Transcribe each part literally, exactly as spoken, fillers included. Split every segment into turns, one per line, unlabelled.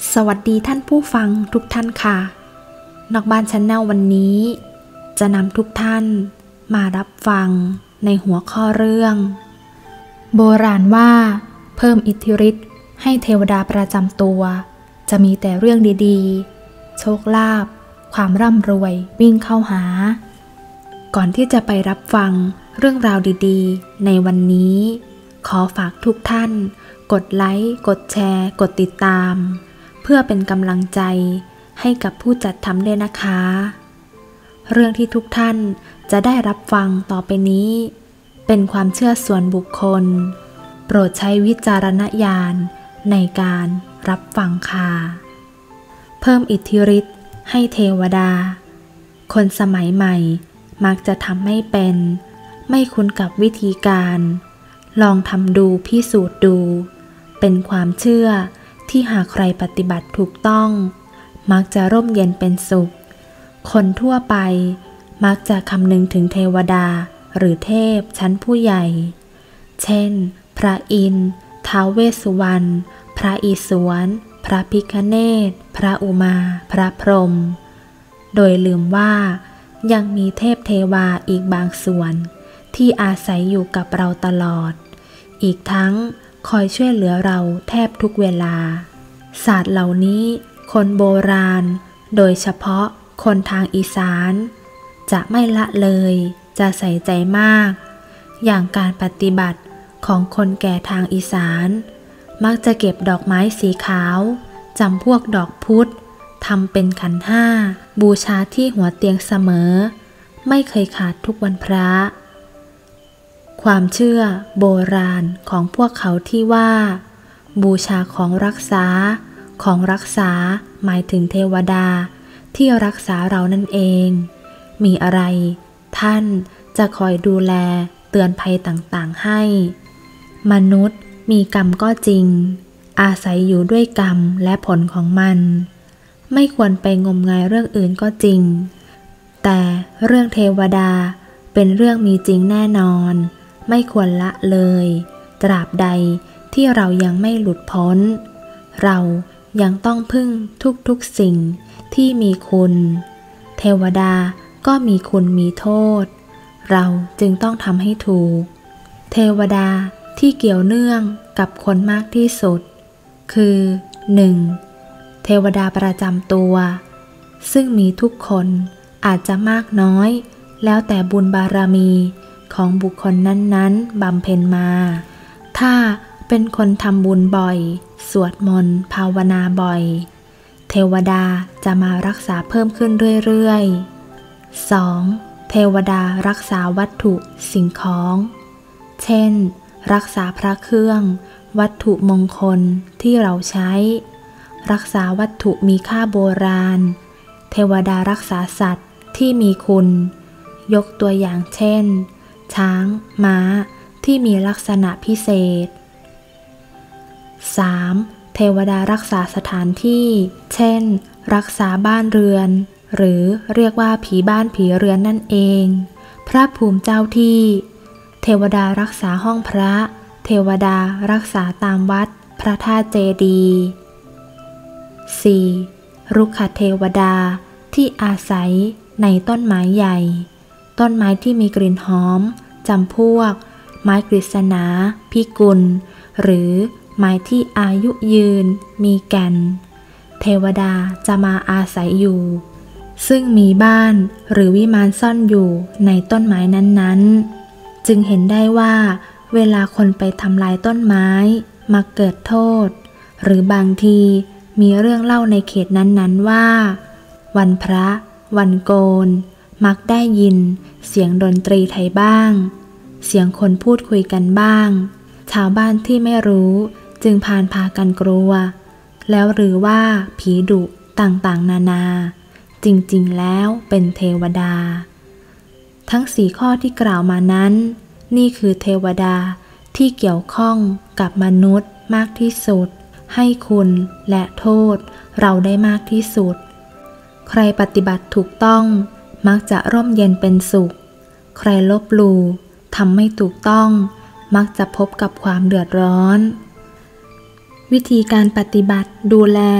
สวัสดีท่านผู้ฟังทุกท่านค่ะนอกบ้านชาแนลวันนี้จะนำทุกท่านมารับฟังในหัวข้อเรื่องโบราณว่าเพิ่มอิทธิฤทธิ์ให้เทวดาประจำตัวจะมีแต่เรื่องดีๆโชคลาภความร่ำรวยวิ่งเข้าหาก่อนที่จะไปรับฟังเรื่องราวดีๆในวันนี้ขอฝากทุกท่านกดไลค์กดแชร์กดติดตามเพื่อเป็นกำลังใจให้กับผู้จัดทำด้วยนะคะเรื่องที่ทุกท่านจะได้รับฟังต่อไปนี้เป็นความเชื่อส่วนบุคคลโปรดใช้วิจารณญาณในการรับฟังค่ะเพิ่มอิทธิฤทธิ์ให้เทวดาคนสมัยใหม่มักจะทำไม่เป็นไม่คุ้นกับวิธีการลองทำดูพิสูจน์ดูเป็นความเชื่อที่หากใครปฏิบัติถูกต้องมักจะร่มเย็นเป็นสุขคนทั่วไปมักจะคำนึงถึงเทวดาหรือเทพชั้นผู้ใหญ่เช่นพระอินทร์ท้าวเวสสุวรรณพระอิศวรพระพิฆเนศพระอุมาพระพรหมโดยลืมว่ายังมีเทพเทวาอีกบางส่วนที่อาศัยอยู่กับเราตลอดอีกทั้งคอยช่วยเหลือเราแทบทุกเวลาศาสตร์เหล่านี้คนโบราณโดยเฉพาะคนทางอีสานจะไม่ละเลยจะใส่ใจมากอย่างการปฏิบัติของคนแก่ทางอีสานมักจะเก็บดอกไม้สีขาวจำพวกดอกพุธทำเป็นขันห้าบูชาที่หัวเตียงเสมอไม่เคยขาดทุกวันพระความเชื่อโบราณของพวกเขาที่ว่าบูชาของรักษาของรักษาหมายถึงเทวดาที่รักษาเรานั่นเองมีอะไรท่านจะคอยดูแลเตือนภัยต่างๆให้มนุษย์มีกรรมก็จริงอาศัยอยู่ด้วยกรรมและผลของมันไม่ควรไปงมงายเรื่องอื่นก็จริงแต่เรื่องเทวดาเป็นเรื่องมีจริงแน่นอนไม่ควรละเลยตราบใดที่เรายังไม่หลุดพ้นเรายังต้องพึ่งทุกๆสิ่งที่มีคุณเทวดาก็มีคุณมีโทษเราจึงต้องทำให้ถูกเทวดาที่เกี่ยวเนื่องกับคนมากที่สุดคือ หนึ่ง. เทวดาประจำตัวซึ่งมีทุกคนอาจจะมากน้อยแล้วแต่บุญบารมีของบุคคลนั้นๆบำเพ็ญมาถ้าเป็นคนทำบุญบ่อยสวดมนต์ภาวนาบ่อยเทวดาจะมารักษาเพิ่มขึ้นเรื่อยๆ สอง. เทวดารักษาวัตถุสิ่งของเช่นรักษาพระเครื่องวัตถุมงคลที่เราใช้รักษาวัตถุมีค่าโบราณเทวดารักษาสัตว์ที่มีคุณยกตัวอย่างเช่นช้างม้าที่มีลักษณะพิเศษ สาม. เทวดารักษาสถานที่เช่นรักษาบ้านเรือนหรือเรียกว่าผีบ้านผีเรือนนั่นเองพระภูมิเจ้าที่เทวดารักษาห้องพระเทวดารักษาตามวัดพระธาตุเจดีย์ สี่. รุกขเทวดาที่อาศัยในต้นไม้ใหญ่ต้นไม้ที่มีกลิ่นหอมจำพวกไม้กฤษณาพิกุลหรือไม้ที่อายุยืนมีแก่นเทวดาจะมาอาศัยอยู่ซึ่งมีบ้านหรือวิมานซ่อนอยู่ในต้นไม้นั้นๆจึงเห็นได้ว่าเวลาคนไปทำลายต้นไม้มักเกิดโทษหรือบางทีมีเรื่องเล่าในเขตนั้นๆว่าวันพระวันโกนมักได้ยินเสียงดนตรีไทยบ้างเสียงคนพูดคุยกันบ้างชาวบ้านที่ไม่รู้จึงพานพากันกลัวแล้วหรือว่าผีดุต่างๆนานาจริงๆแล้วเป็นเทวดาทั้งสี่ข้อที่กล่าวมานั้นนี่คือเทวดาที่เกี่ยวข้องกับมนุษย์มากที่สุดให้คุณและโทษเราได้มากที่สุดใครปฏิบัติถูกต้องมักจะร่มเย็นเป็นสุขใครลบหลู่ทำไม่ถูกต้องมักจะพบกับความเดือดร้อนวิธีการปฏิบัติดูแล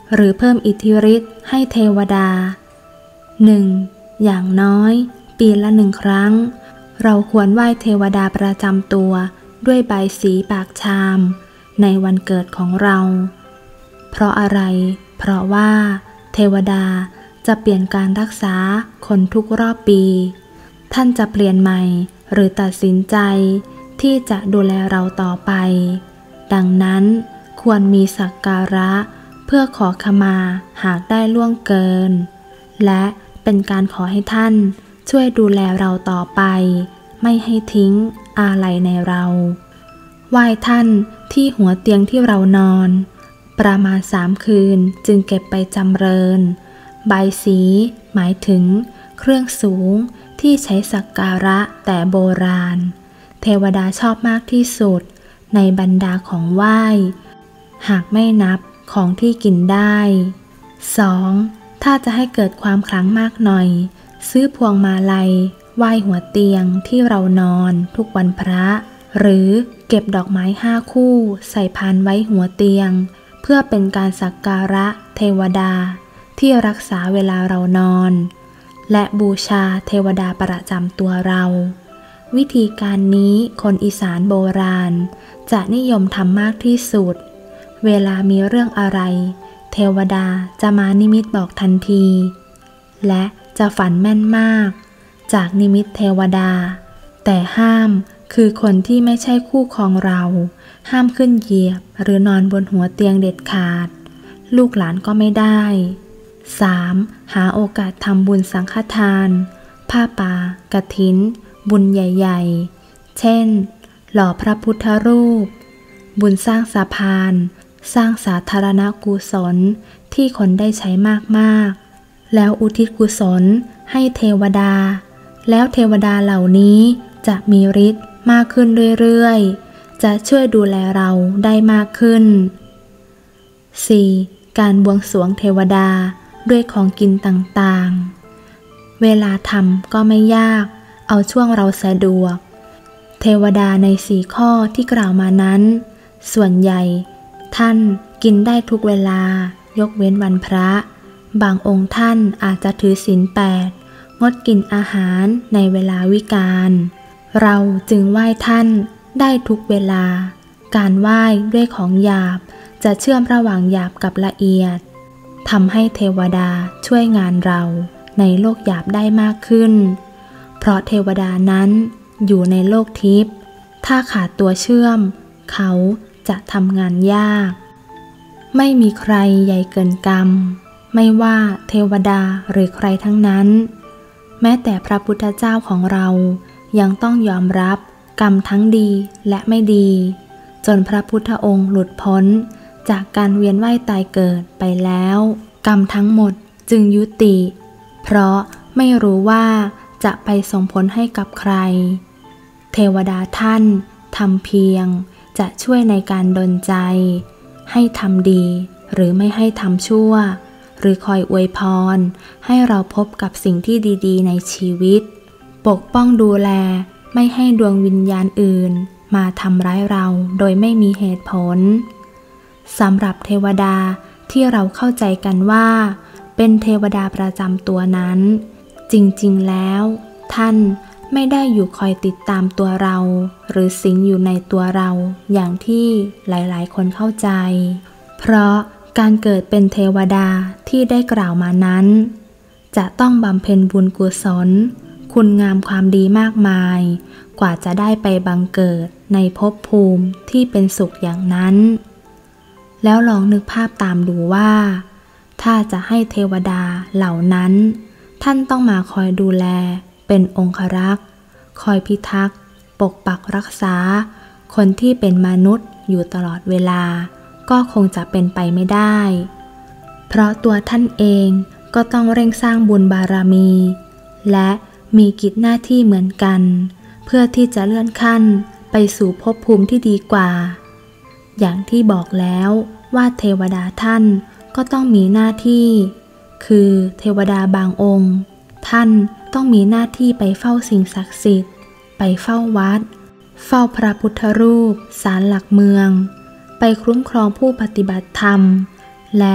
หรือเพิ่มอิทธิฤทธิ์ให้เทวดา หนึ่ง. อย่างน้อยปีละหนึ่งครั้งเราควรไหว้เทวดาประจำตัวด้วยใบสีปากชามในวันเกิดของเรา เพราะอะไรเพราะว่าเทวดาจะเปลี่ยนการรักษาคนทุกรอบปีท่านจะเปลี่ยนใหม่หรือตัดสินใจที่จะดูแลเราต่อไปดังนั้นควรมีสักการะเพื่อขอขมาหากได้ล่วงเกินและเป็นการขอให้ท่านช่วยดูแลเราต่อไปไม่ให้ทิ้งอาลัยในเราไหว้ท่านที่หัวเตียงที่เรานอนประมาณสามคืนจึงเก็บไปจำเริญใบสีหมายถึงเครื่องสูงที่ใช้สักการะแต่โบราณเทวดาชอบมากที่สุดในบรรดาของไหว้หากไม่นับของที่กินได้ สอง. ถ้าจะให้เกิดความขลังมากหน่อยซื้อพวงมาลัยไหว้หัวเตียงที่เรานอนทุกวันพระหรือเก็บดอกไม้ห้าคู่ใส่พานไว้หัวเตียงเพื่อเป็นการสักการะเทวดาที่รักษาเวลาเรานอนและบูชาเทวดาประจำตัวเราวิธีการนี้คนอีสานโบราณจะนิยมทำมากที่สุดเวลามีเรื่องอะไรเทวดาจะมานิมิตบอกทันทีและจะฝันแม่นมากจากนิมิตเทวดาแต่ห้ามคือคนที่ไม่ใช่คู่ครองเราห้ามขึ้นเหยียบหรือนอนบนหัวเตียงเด็ดขาดลูกหลานก็ไม่ได้ สาม. หาโอกาสทำบุญสังฆทานผ้าป่ากฐินบุญใหญ่ๆเช่นหล่อพระพุทธรูปบุญสร้างสะพานสร้างสาธารณกุศลที่คนได้ใช้มากๆแล้วอุทิศกุศลให้เทวดาแล้วเทวดาเหล่านี้จะมีฤทธิ์มากขึ้นเรื่อยๆจะช่วยดูแลเราได้มากขึ้น สี่. การบวงสรวงเทวดาด้วยของกินต่างๆเวลาทำก็ไม่ยากเอาช่วงเราสะดวกเทวดาในสี่ข้อที่กล่าวมานั้นส่วนใหญ่ท่านกินได้ทุกเวลายกเว้นวันพระบางองค์ท่านอาจจะถือศีลแปดงดกินอาหารในเวลาวิกาลเราจึงไหว้ท่านได้ทุกเวลาการไหว้ด้วยของหยาบจะเชื่อมระหว่างหยาบกับละเอียดทำให้เทวดาช่วยงานเราในโลกหยาบได้มากขึ้นเพราะเทวดานั้นอยู่ในโลกทิพย์ถ้าขาดตัวเชื่อมเขาจะทำงานยากไม่มีใครใหญ่เกินกรรมไม่ว่าเทวดาหรือใครทั้งนั้นแม้แต่พระพุทธเจ้าของเรายังต้องยอมรับกรรมทั้งดีและไม่ดีจนพระพุทธองค์หลุดพ้นจากการเวียนว่ายตายเกิดไปแล้วกรรมทั้งหมดจึงยุติเพราะไม่รู้ว่าจะไปส่งผลให้กับใครเทวดาท่านทำเพียงจะช่วยในการดลใจให้ทำดีหรือไม่ให้ทำชั่วหรือคอยอวยพรให้เราพบกับสิ่งที่ดีๆในชีวิตปกป้องดูแลไม่ให้ดวงวิญญาณอื่นมาทำร้ายเราโดยไม่มีเหตุผลสำหรับเทวดาที่เราเข้าใจกันว่าเป็นเทวดาประจำตัวนั้นจริงๆแล้วท่านไม่ได้อยู่คอยติดตามตัวเราหรือสิงอยู่ในตัวเราอย่างที่หลายๆคนเข้าใจเพราะการเกิดเป็นเทวดาที่ได้กล่าวมานั้นจะต้องบำเพ็ญบุญกุศลคุณงามความดีมากมายกว่าจะได้ไปบังเกิดในภพภูมิที่เป็นสุขอย่างนั้นแล้วลองนึกภาพตามดูว่าถ้าจะให้เทวดาเหล่านั้นท่านต้องมาคอยดูแลเป็นองครักษ์คอยพิทักษ์ปกปักรักษาคนที่เป็นมนุษย์อยู่ตลอดเวลาก็คงจะเป็นไปไม่ได้เพราะตัวท่านเองก็ต้องเร่งสร้างบุญบารมีและมีกิจหน้าที่เหมือนกันเพื่อที่จะเลื่อนขั้นไปสู่ภพภูมิที่ดีกว่าอย่างที่บอกแล้วว่าเทวดาท่านก็ต้องมีหน้าที่คือเทวดาบางองค์ท่านต้องมีหน้าที่ไปเฝ้าสิ่งศักดิ์สิทธิ์ไปเฝ้าวัดเฝ้าพระพุทธรูปศาลหลักเมืองไปคุ้มครองผู้ปฏิบัติธรรมและ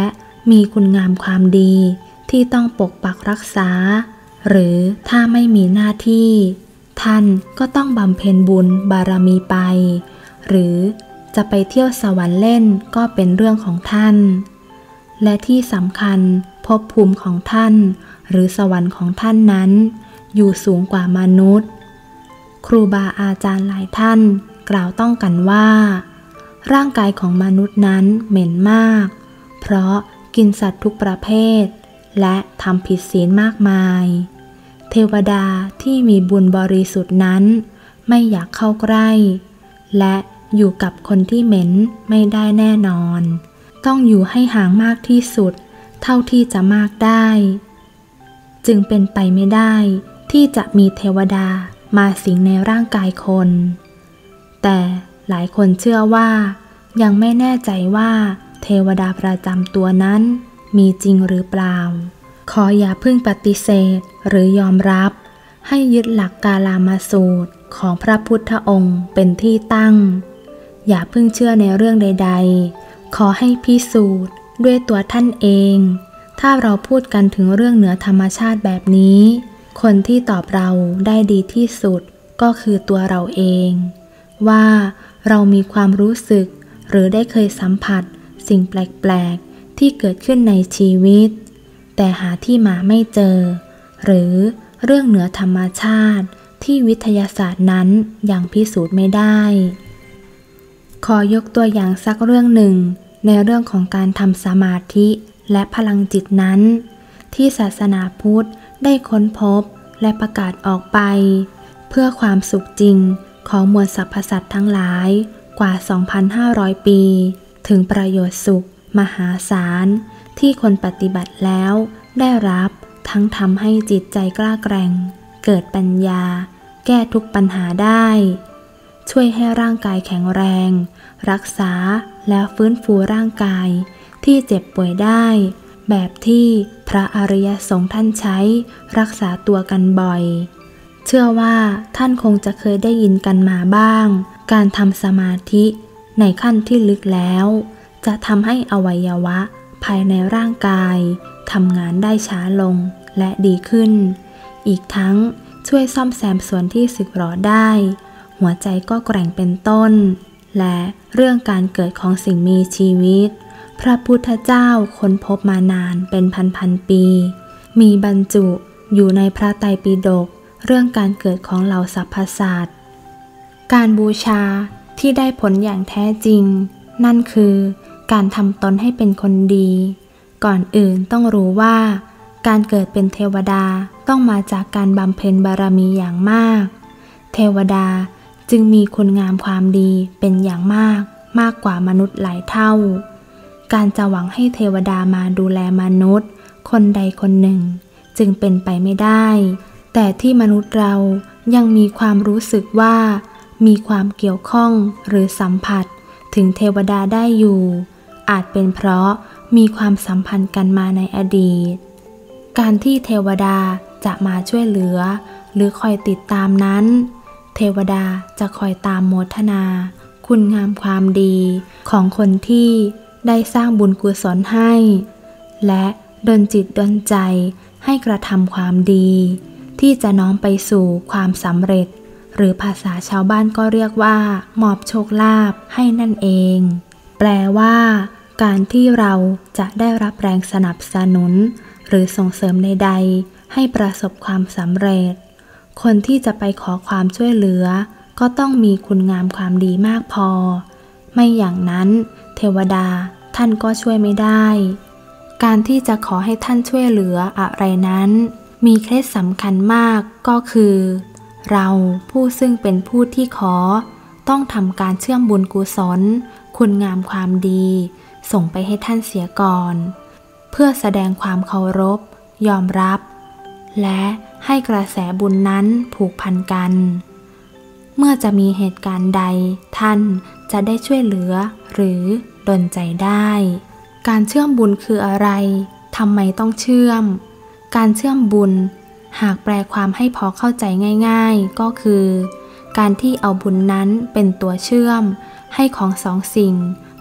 มีคุณงามความดีที่ต้องปกปักรักษาหรือถ้าไม่มีหน้าที่ท่านก็ต้องบำเพ็ญบุญบารมีไปหรือจะไปเที่ยวสวรรค์เล่นก็เป็นเรื่องของท่านและที่สำคัญภพภูมิของท่านหรือสวรรค์ของท่านนั้นอยู่สูงกว่ามนุษย์ครูบาอาจารย์หลายท่านกล่าวต้องกันว่าร่างกายของมนุษย์นั้นเหม็นมากเพราะกินสัตว์ทุกประเภทและทำผิดศีลมากมายเทวดาที่มีบุญบริสุทธิ์นั้นไม่อยากเข้าใกล้และอยู่กับคนที่เหม็นไม่ได้แน่นอนต้องอยู่ให้ห่างมากที่สุดเท่าที่จะมากได้จึงเป็นไปไม่ได้ที่จะมีเทวดามาสิงในร่างกายคนแต่หลายคนเชื่อว่ายังไม่แน่ใจว่าเทวดาประจำตัวนั้นมีจริงหรือเปล่าขออย่าเพิ่งปฏิเสธหรือยอมรับให้ยึดหลักกาลามาสูตรของพระพุทธองค์เป็นที่ตั้งอย่าเพิ่งเชื่อในเรื่องใดๆขอให้พิสูจน์ด้วยตัวท่านเองถ้าเราพูดกันถึงเรื่องเหนือธรรมชาติแบบนี้คนที่ตอบเราได้ดีที่สุดก็คือตัวเราเองว่าเรามีความรู้สึกหรือได้เคยสัมผัสสิ่งแปลกๆที่เกิดขึ้นในชีวิตแต่หาที่มาไม่เจอหรือเรื่องเหนือธรรมชาติที่วิทยาศาสตร์นั้นยังพิสูจน์ไม่ได้ขอยกตัวอย่างสักเรื่องหนึ่งในเรื่องของการทำสมาธิและพลังจิตนั้นที่ศาสนาพุทธได้ค้นพบและประกาศออกไปเพื่อความสุขจริงของมวลสรรพสัตว์ทั้งหลายกว่า สองพันห้าร้อย ปีถึงประโยชน์สุขมหาศาลที่คนปฏิบัติแล้วได้รับทั้งทำให้จิตใจกล้าแกร่งเกิดปัญญาแก้ทุกปัญหาได้ช่วยให้ร่างกายแข็งแรงรักษาและฟื้นฟูร่างกายที่เจ็บป่วยได้แบบที่พระอริยสงฆ์ท่านใช้รักษาตัวกันบ่อยเชื่อว่าท่านคงจะเคยได้ยินกันมาบ้างการทำสมาธิในขั้นที่ลึกแล้วจะทำให้อวัยวะภายในร่างกายทำงานได้ช้าลงและดีขึ้นอีกทั้งช่วยซ่อมแซมส่วนที่สึกหรอได้หัวใจก็แกร่งเป็นต้นและเรื่องการเกิดของสิ่งมีชีวิตพระพุทธเจ้าค้นพบมานานเป็นพันๆปีมีบรรจุอยู่ในพระไตรปิฎกเรื่องการเกิดของเหล่าสรรพสัตว์การบูชาที่ได้ผลอย่างแท้จริงนั่นคือการทำตนให้เป็นคนดีก่อนอื่นต้องรู้ว่าการเกิดเป็นเทวดาต้องมาจากการบำเพ็ญบารมีอย่างมากเทวดาจึงมีคุณงามความดีเป็นอย่างมากมากกว่ามนุษย์หลายเท่าการจะหวังให้เทวดามาดูแลมนุษย์คนใดคนหนึ่งจึงเป็นไปไม่ได้แต่ที่มนุษย์เรายังมีความรู้สึกว่ามีความเกี่ยวข้องหรือสัมผัสถึงเทวดาได้อยู่อาจเป็นเพราะมีความสัมพันธ์กันมาในอดีตการที่เทวดาจะมาช่วยเหลือหรือคอยติดตามนั้นเทวดาจะคอยตามโมทนาคุณงามความดีของคนที่ได้สร้างบุญกุศลให้และดลจิตดลใจให้กระทำความดีที่จะน้อมไปสู่ความสำเร็จหรือภาษาชาวบ้านก็เรียกว่ามอบโชคลาภให้นั่นเองแปลว่าการที่เราจะได้รับแรงสนับสนุนหรือส่งเสริมใดๆให้ประสบความสำเร็จคนที่จะไปขอความช่วยเหลือก็ต้องมีคุณงามความดีมากพอไม่อย่างนั้นเทวดาท่านก็ช่วยไม่ได้การที่จะขอให้ท่านช่วยเหลืออะไรนั้นมีเคล็ดสำคัญมากก็คือเราผู้ซึ่งเป็นผู้ที่ขอต้องทำการเชื่อมบุญกุศลคุณงามความดีส่งไปให้ท่านเสียก่อนเพื่อแสดงความเคารพยอมรับและให้กระแสบุญนั้นผูกพันกันเมื่อจะมีเหตุการณ์ใดท่านจะได้ช่วยเหลือหรือดลใจได้การเชื่อมบุญคืออะไรทำไมต้องเชื่อมการเชื่อมบุญหากแปลความให้พอเข้าใจง่ายๆก็คือการที่เอาบุญนั้นเป็นตัวเชื่อมให้ของสองสิ่ง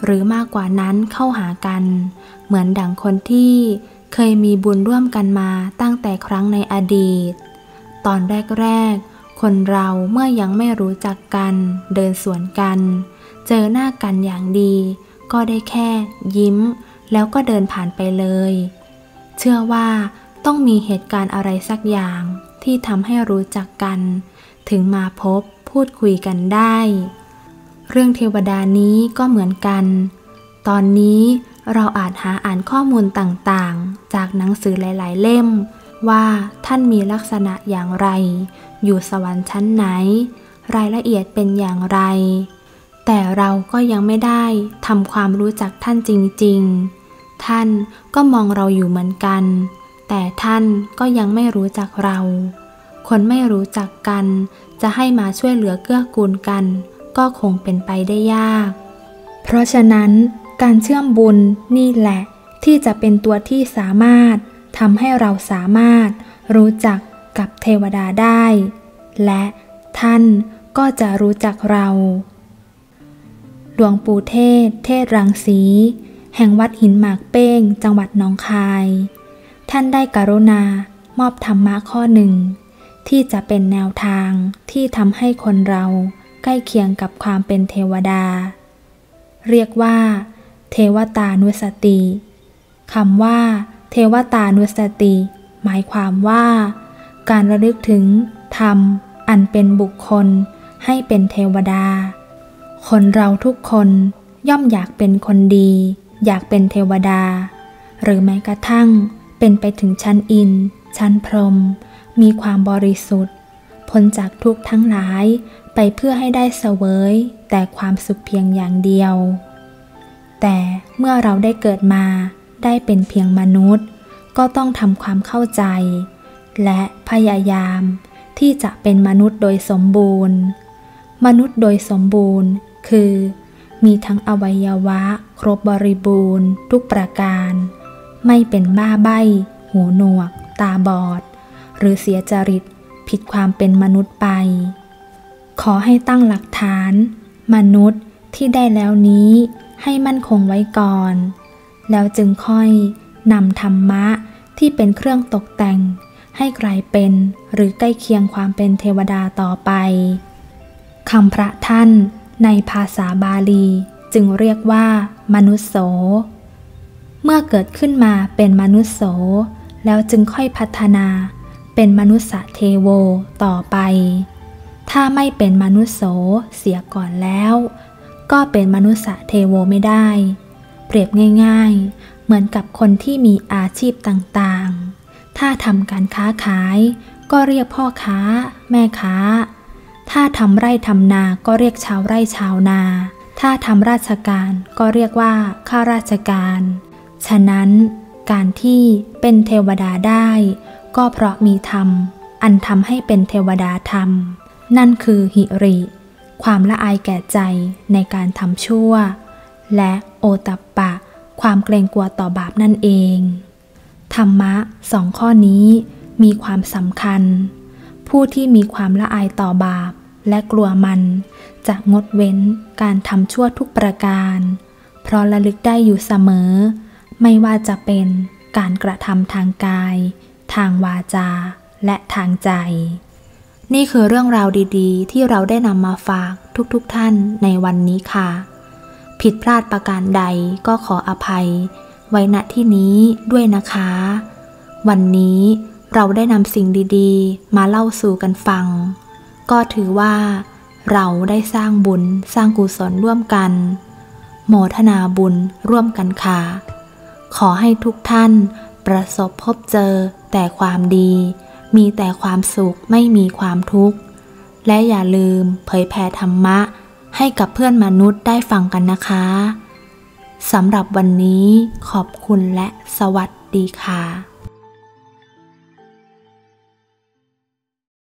หรือมากกว่านั้นเข้าหากันเหมือนดั่งคนที่เคยมีบุญร่วมกันมาตั้งแต่ครั้งในอดีตตอนแรกๆคนเราเมื่อยังไม่รู้จักกันเดินสวนกันเจอหน้ากันอย่างดีก็ได้แค่ยิ้มแล้วก็เดินผ่านไปเลยเชื่อว่าต้องมีเหตุการณ์อะไรสักอย่างที่ทำให้รู้จักกันถึงมาพบพูดคุยกันได้เรื่องเทวดานี้ก็เหมือนกันตอนนี้เราอาจหาอ่านข้อมูลต่างๆจากหนังสือหลายๆเล่มว่าท่านมีลักษณะอย่างไรอยู่สวรรค์ชั้นไหนรายละเอียดเป็นอย่างไรแต่เราก็ยังไม่ได้ทำความรู้จักท่านจริงๆท่านก็มองเราอยู่เหมือนกันแต่ท่านก็ยังไม่รู้จักเราคนไม่รู้จักกันจะให้มาช่วยเหลือเกื้อกูลกันก็คงเป็นไปได้ยากเพราะฉะนั้นการเชื่อมบุญนี่แหละที่จะเป็นตัวที่สามารถทำให้เราสามารถรู้จักกับเทวดาได้และท่านก็จะรู้จักเราหลวงปู่เทศเทศรังสีแห่งวัดหินหมากเป้งจังหวัดหนองคายท่านได้กรุณามอบธรรมะข้อหนึ่งที่จะเป็นแนวทางที่ทำให้คนเราใกล้เคียงกับความเป็นเทวดาเรียกว่าเทวตานุสติคำว่าเทวตานุสติหมายความว่าการระลึกถึงธรรมอันเป็นบุคคลให้เป็นเทวดาคนเราทุกคนย่อมอยากเป็นคนดีอยากเป็นเทวดาหรือแม้กระทั่งเป็นไปถึงชั้นอินทร์ชั้นพรหมมีความบริสุทธิ์พ้นจากทุกข์ทั้งหลายไปเพื่อให้ได้เสวยแต่ความสุขเพียงอย่างเดียวแต่เมื่อเราได้เกิดมาได้เป็นเพียงมนุษย์ก็ต้องทำความเข้าใจและพยายามที่จะเป็นมนุษย์โดยสมบูรณ์มนุษย์โดยสมบูรณ์คือมีทั้งอวัยวะครบบริบูรณ์ทุกประการไม่เป็นบ้าใบ้หูหนวกตาบอดหรือเสียจริตผิดความเป็นมนุษย์ไปขอให้ตั้งหลักฐานมนุษย์ที่ได้แล้วนี้ให้มั่นคงไว้ก่อนแล้วจึงค่อยนำธรรมะที่เป็นเครื่องตกแต่งให้กลายเป็นหรือใกล้เคียงความเป็นเทวดาต่อไปคำพระท่านในภาษาบาลีจึงเรียกว่ามนุสโสเมื่อเกิดขึ้นมาเป็นมนุสโสแล้วจึงค่อยพัฒนาเป็นมนุสสเทโวต่อไปถ้าไม่เป็นมนุสโสเสียก่อนแล้วก็เป็นมนุสสเทโวไม่ได้เปรียบง่ายๆเหมือนกับคนที่มีอาชีพต่างๆถ้าทำการค้าขายก็เรียกพ่อค้าแม่ค้าถ้าทำไร่ทำนาก็เรียกชาวไร่ชาวนาถ้าทำราชการก็เรียกว่าข้าราชการฉะนั้นการที่เป็นเทวดาได้ก็เพราะมีธรรมอันทำให้เป็นเทวดาธรรมนั่นคือหิริความละอายแก่ใจในการทำชั่วและโอตัปปะความเกรงกลัวต่อบาปนั่นเองธรรมะสองข้อนี้มีความสำคัญผู้ที่มีความละอายต่อบาปและกลัวมันจะงดเว้นการทำชั่วทุกประการเพราะระลึกได้อยู่เสมอไม่ว่าจะเป็นการกระทำทางกายทางวาจาและทางใจนี่คือเรื่องราวดีๆที่เราได้นำมาฝากทุกๆท่านในวันนี้ค่ะผิดพลาดประการใดก็ขออภัยไว้ณที่นี้ด้วยนะคะวันนี้เราได้นำสิ่งดีๆมาเล่าสู่กันฟังก็ถือว่าเราได้สร้างบุญสร้างกุศลร่วมกันโมทนาบุญร่วมกันค่ะขอให้ทุกท่านประสบพบเจอแต่ความดีมีแต่ความสุขไม่มีความทุกข์และอย่าลืมเผยแผ่ธรรมะให้กับเพื่อนมนุษย์ได้ฟังกันนะคะสำหรับวันนี้ขอบคุณและสวัสดีค่ะ